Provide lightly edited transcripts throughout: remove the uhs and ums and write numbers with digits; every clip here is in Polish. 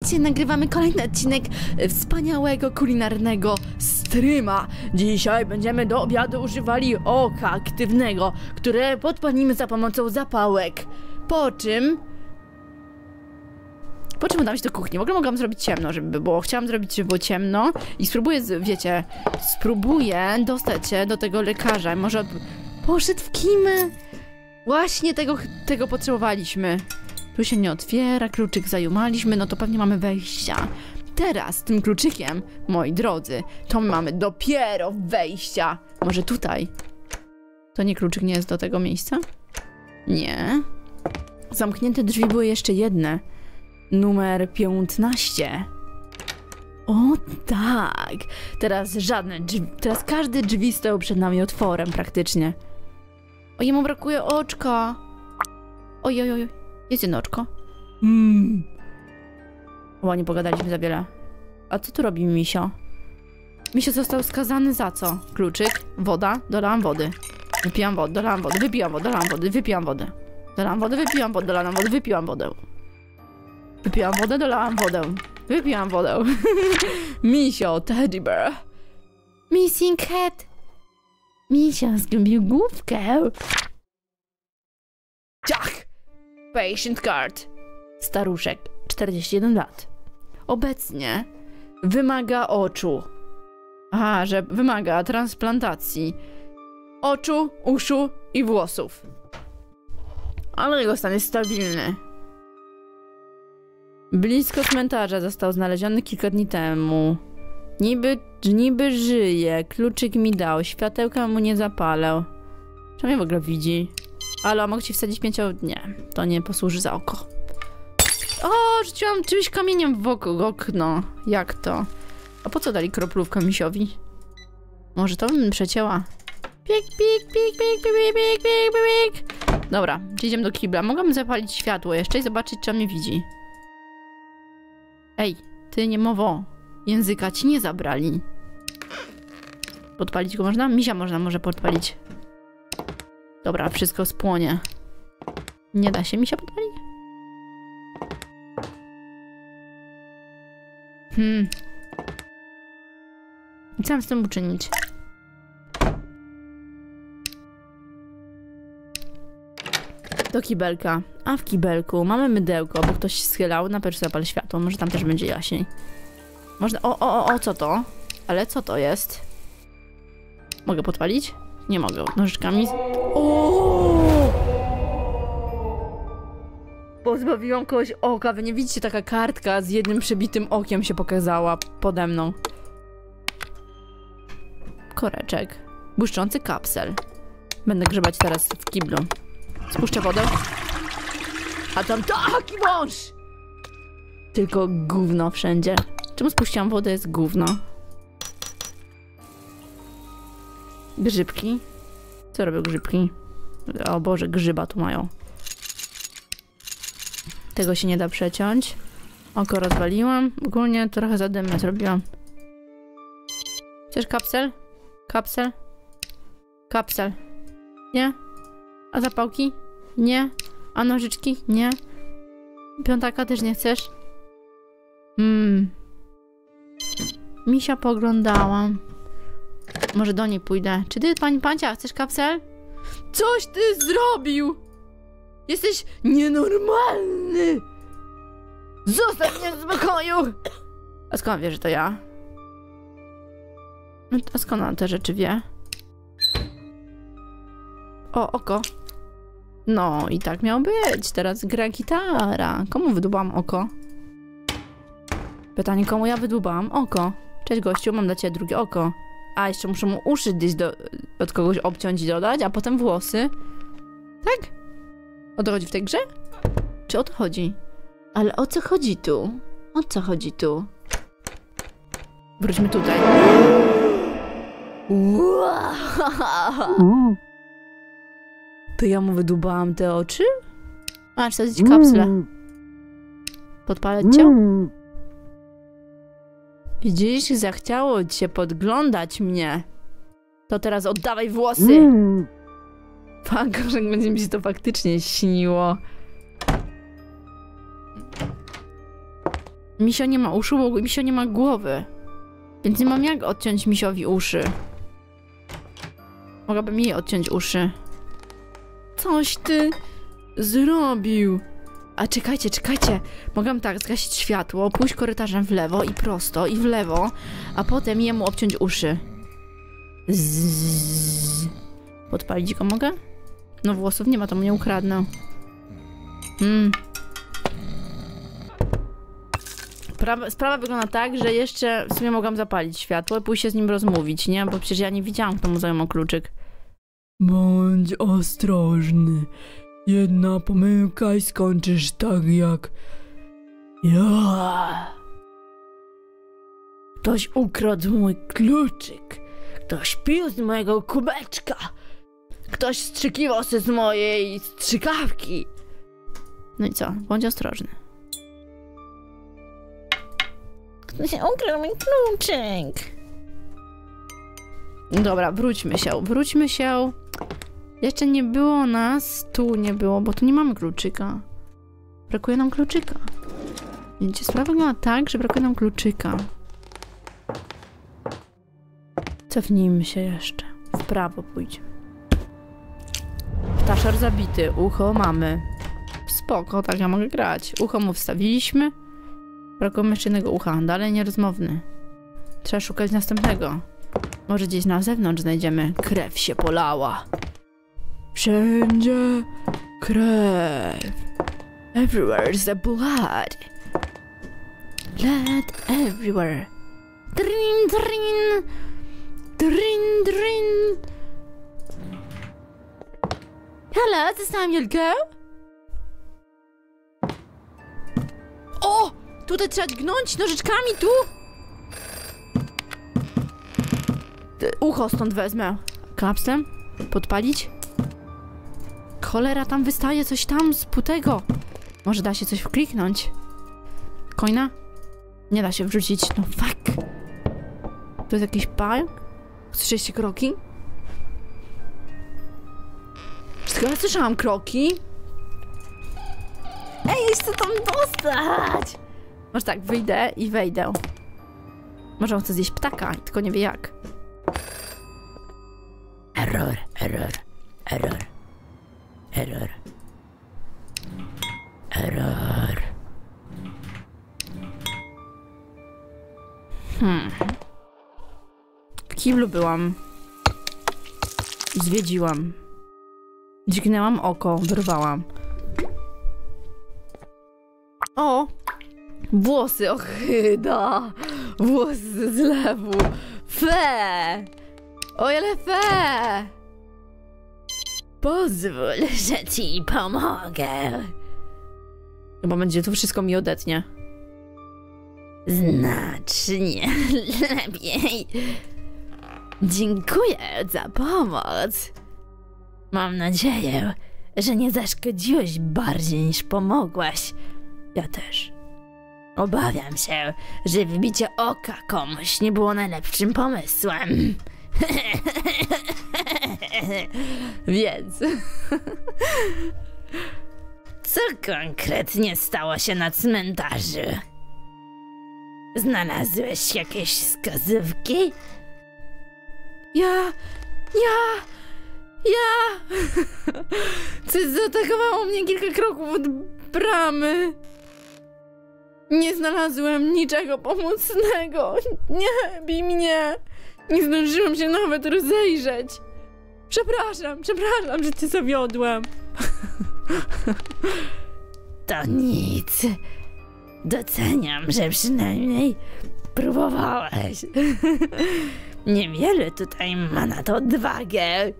Witajcie, nagrywamy kolejny odcinek wspaniałego kulinarnego streama. Dzisiaj będziemy do obiadu używali oka aktywnego, które podpalimy za pomocą zapałek. Po czym udam się do kuchni. W ogóle mogłam zrobić ciemno, żeby było. Chciałam zrobić, żeby było ciemno i spróbuję, wiecie, spróbuję dostać się do tego lekarza. Może poszedł w kimę? Właśnie tego potrzebowaliśmy. Tu się nie otwiera, kluczyk zajumaliśmy, no to pewnie mamy wejścia. Teraz tym kluczykiem, moi drodzy, to my mamy dopiero wejścia. Może tutaj? To nie kluczyk nie jest do tego miejsca? Nie. Zamknięte drzwi były jeszcze jedne. Numer 15. O tak. Teraz żadne drzwi. Teraz każde drzwi stoją przed nami otworem praktycznie. O, jemu brakuje oczka. Oj. Jest jedno oczko. O, nie pogadaliśmy za wiele. A co tu robi Misio? Misio został skazany za co? Kluczyk, woda, dolałam wody. Wypijam wodę, dolałam wody, wypijam wodę, dolałam wody, wypijam wodę. Dolałam wodę, wypijam wodę, dolałam wodę, wypiłam wodę. Wypiłam wodę, dolałam wodę. Wypiłam wodę. Misio, teddy bear. Missing cat. Misio zgubił główkę. Ciach! Patient card. Staruszek, 41 lat. Obecnie wymaga oczu. Aha, że wymaga transplantacji oczu, uszu i włosów. Ale jego stan jest stabilny. Blisko cmentarza został znaleziony kilka dni temu. Niby żyje. Kluczyk mi dał. Światełka mu nie zapalał. Czy mnie w ogóle widzi? Ale mogę ci wsadzić Nie, to nie posłuży za oko. O, rzuciłam czymś kamieniem w okno. Jak to? A po co dali kroplówkę Misiowi? Może to bym przecięła. Pik. Dobra, idziemy do kibla. Mogłabym zapalić światło jeszcze i zobaczyć, czy on mnie widzi. Ej, ty niemowo. Języka ci nie zabrali. Podpalić go można? Misia można może podpalić. Dobra, wszystko spłonie. Nie da się misia podpalić? I co mam z tym uczynić? Do kibelka. A w kibelku mamy mydełko, bo ktoś się schylał. Na pewno zapal światło, może tam też będzie jaśniej. Można... O, co to? Ale co to jest? Mogę podpalić? Nie mogę. Nożyczkami. Pozbawiłam kogoś oka. Wy nie widzicie, taka kartka z jednym przebitym okiem się pokazała pode mną. Koreczek. Błyszczący kapsel. Będę grzebać teraz w kiblu. Spuszczę wodę. A tam taki wąż! Tylko gówno wszędzie. Czemu spuściłam wodę? Jest gówno. Grzybki. Co robią grzybki? O Boże, grzyba tu mają. Tego się nie da przeciąć. Oko rozwaliłam. Ogólnie trochę zadymę zrobiłam. Chcesz kapsel? Kapsel? Kapsel. Nie? A zapałki? Nie. A nożyczki? Nie. Piątaka też nie chcesz? Misia poglądałam. Może do niej pójdę. Czy ty, pani Pancia, chcesz kapsel? Coś ty zrobił! Jesteś nienormalny! Zostaw mnie w spokoju! A skąd wie, że to ja? A skąd on te rzeczy wie? O, oko. No i tak miał być. Teraz gra gitara. Komu wydłubałam oko? Pytanie, komu ja wydłubałam oko? Cześć gościu, mam dla ciebie drugie oko. A, jeszcze muszę mu uszy gdzieś od kogoś obciąć i dodać, a potem włosy. Tak? O to chodzi w tej grze? Czy o to chodzi? Ale o co chodzi tu? O co chodzi tu? Wróćmy tutaj. To ja mu wydłubałam te oczy? Masz wsadzić kapsle. Podpalać cię? Widzisz? Zachciało ci się podglądać mnie. To teraz oddawaj włosy! Fak, że będzie mi się to faktycznie śniło. Misio nie ma uszu, bo Misio nie ma głowy. Więc nie mam jak odciąć Misiowi uszy. Mogłabym jej odciąć uszy. Coś ty zrobił. A czekajcie, czekajcie. Mogłam tak zgasić światło, pójść korytarzem w lewo i prosto i w lewo, a potem jemu obciąć uszy. Zzz. Podpalić go mogę? No włosów nie ma, to mnie ukradnę. Sprawa wygląda tak, że jeszcze w sumie mogłam zapalić światło i pójść się z nim rozmówić, nie? Bo przecież ja nie widziałam, kto mu zajął kluczyk. Bądź ostrożny. Jedna pomyłka i skończysz tak jak ja. Ktoś ukradł mój kluczyk. Ktoś pił z mojego kubeczka. Ktoś strzykiwał się z mojej strzykawki. No i co? Bądź ostrożny. Ktoś ukradł mój kluczyk. Dobra, wróćmy się. Jeszcze nie było nas. Tu nie było, bo tu nie mamy kluczyka. Brakuje nam kluczyka. Wiecie, sprawa wygląda tak, że brakuje nam kluczyka. Cofnijmy się jeszcze. W prawo pójdziemy. Ptaszor zabity. Ucho mamy. Spoko, tak ja mogę grać. Ucho mu wstawiliśmy. Brakuje jeszcze jednego ucha. Dalej nierozmowny. Trzeba szukać następnego. Może gdzieś na zewnątrz znajdziemy. Krew się polała. Wszędzie krew. Everywhere is the blood. Blood everywhere. Drin, drin. Drin, drin. Hello, this time you'll go? O! Tutaj trzeba dźgnąć nożyczkami, tu! Ucho stąd wezmę. Klapsem? Podpalić? Cholera, tam wystaje coś tam z putego. Może da się coś wkliknąć? Coina? Nie da się wrzucić. No fuck. To jest jakiś pająk? Słyszeliście kroki? Chyba słyszałam kroki. Ej, chcę tam dostać! Może tak, wyjdę i wejdę. Może on chce zjeść ptaka, tylko nie wie jak. Error, error, error, error, error. W kiblu byłam. Zwiedziłam. Dźgnęłam oko, wyrwałam. O! Włosy, ochyda! Włosy ze zlewu! Fe! Oj, ale fe! Pozwól, że ci pomogę. Chyba będzie to wszystko mi odetnie. Znacznie lepiej. Dziękuję za pomoc. Mam nadzieję, że nie zaszkodziłeś bardziej niż pomogłaś. Ja też. Obawiam się, że wybicie oka komuś nie było najlepszym pomysłem. Więc... Co konkretnie stało się na cmentarzu? Znalazłeś jakieś wskazówki? Ja... Coś zaatakowało mnie kilka kroków od bramy. Nie znalazłem niczego pomocnego. Nie bij mnie. Nie zdążyłam się nawet rozejrzeć. Przepraszam, że cię zawiodłem. To nic. Doceniam, że przynajmniej próbowałeś. Niewiele tutaj ma na to odwagę.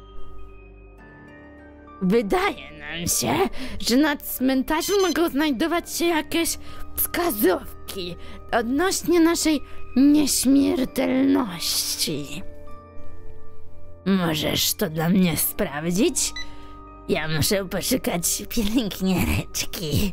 Wydaje nam się, że na cmentarzu mogą znajdować się jakieś wskazówki odnośnie naszej nieśmiertelności. Możesz to dla mnie sprawdzić? Ja muszę poszukać pielęgniareczki.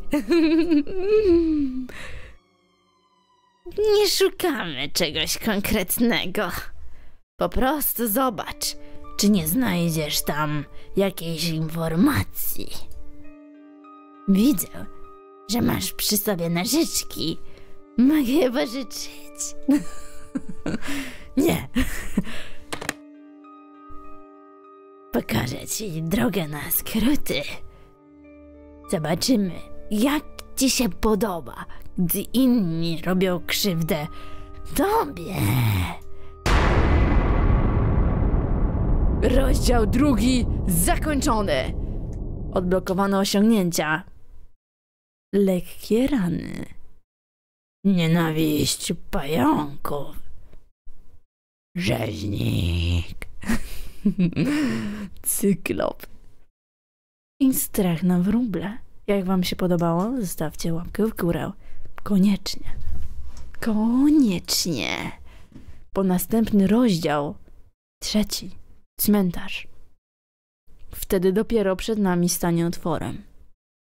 Nie szukamy czegoś konkretnego. Po prostu zobacz, czy nie znajdziesz tam jakiejś informacji. Widzę, że masz przy sobie nożyczki. Mogę je pożyczyć? Nie. Pokażę ci drogę na skróty. Zobaczymy, jak ci się podoba, gdy inni robią krzywdę tobie. Rozdział 2 zakończony. Odblokowano osiągnięcia. Lekkie rany. Nienawiść pająków. Rzeźnik. Cyklop. I strach na wróble. Jak wam się podobało, zostawcie łapkę w górę. Koniecznie. Koniecznie. Po następny rozdział, 3. Cmentarz. Wtedy dopiero przed nami stanie otworem.